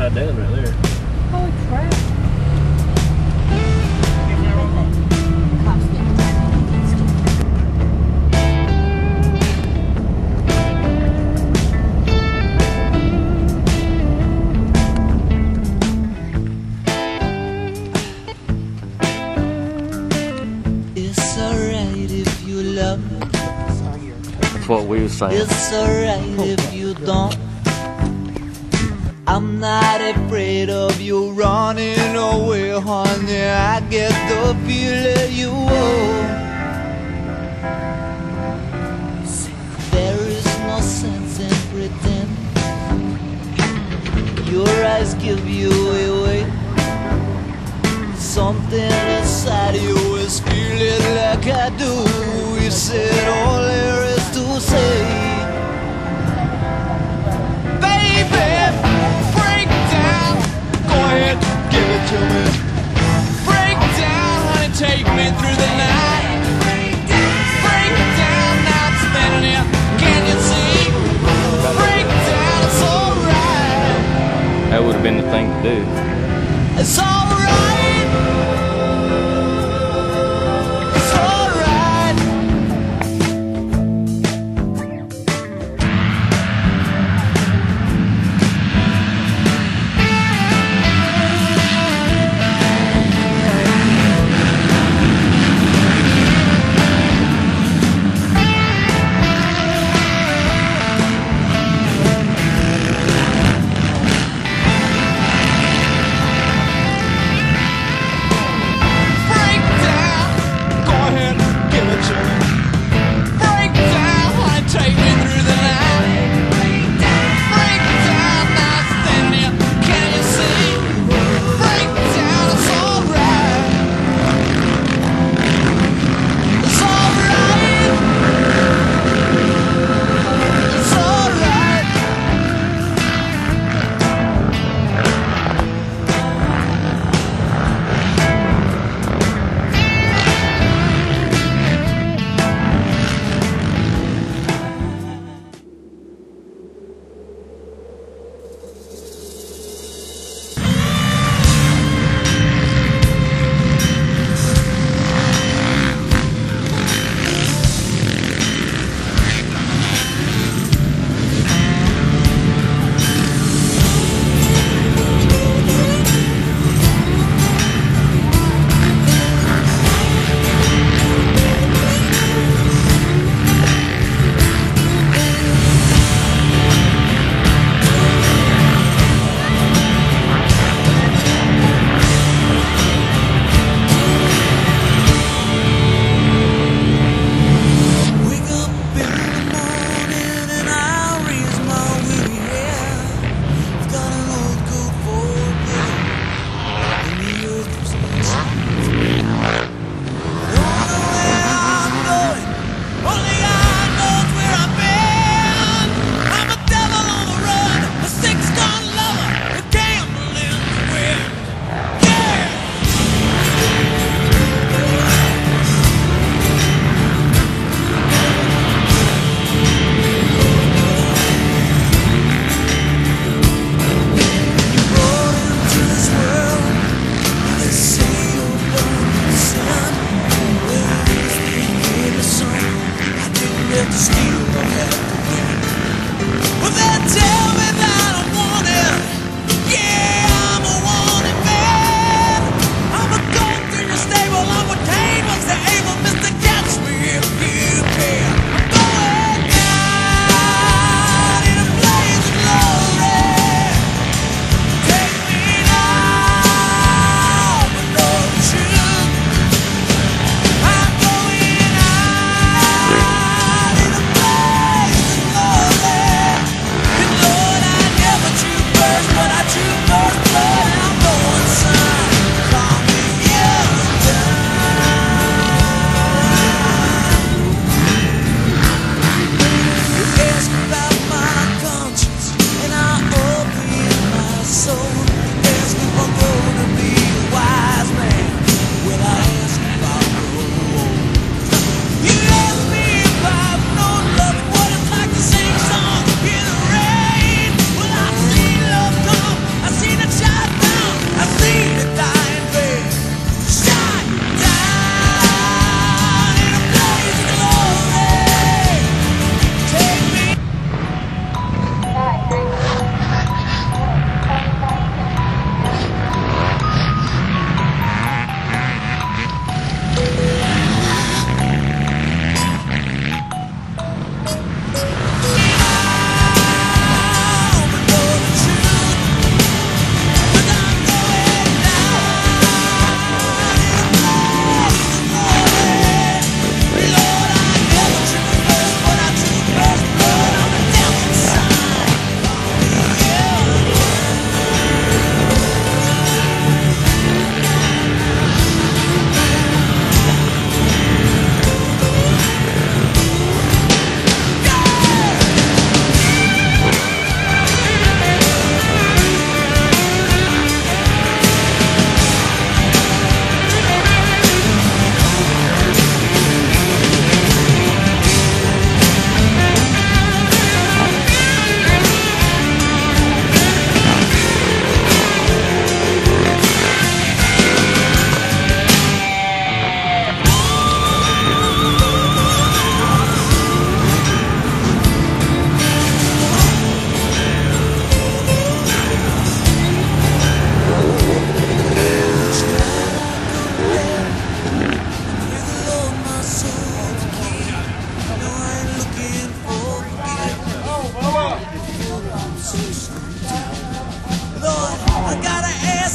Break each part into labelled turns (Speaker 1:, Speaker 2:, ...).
Speaker 1: upside down right there.
Speaker 2: Holy crap.
Speaker 3: It's alright if you love me.
Speaker 1: That's what we were saying.
Speaker 3: It's alright if you don't. I'm not afraid of you running away, honey. I get the feeling you owe. There is no sense in pretending. Your eyes give you away. Something inside you is feeling like I do. You said all there is to say. Baby, break down. Go ahead, give it to me. Break down, honey, take me through the night. Break down, now I'm standing here. Can you see? Break down, it's alright.
Speaker 1: That would have been the thing to do.
Speaker 3: It's alright. It's alright.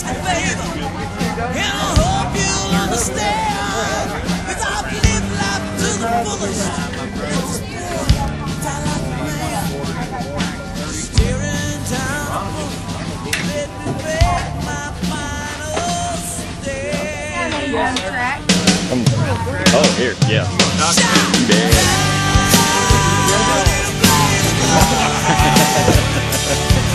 Speaker 3: a favor, and I hope you'll understand, 'cause I've lived life to the fullest. It's down like a man, staring down. Let me make my final stand.
Speaker 1: Oh, here, yeah.
Speaker 3: Shout!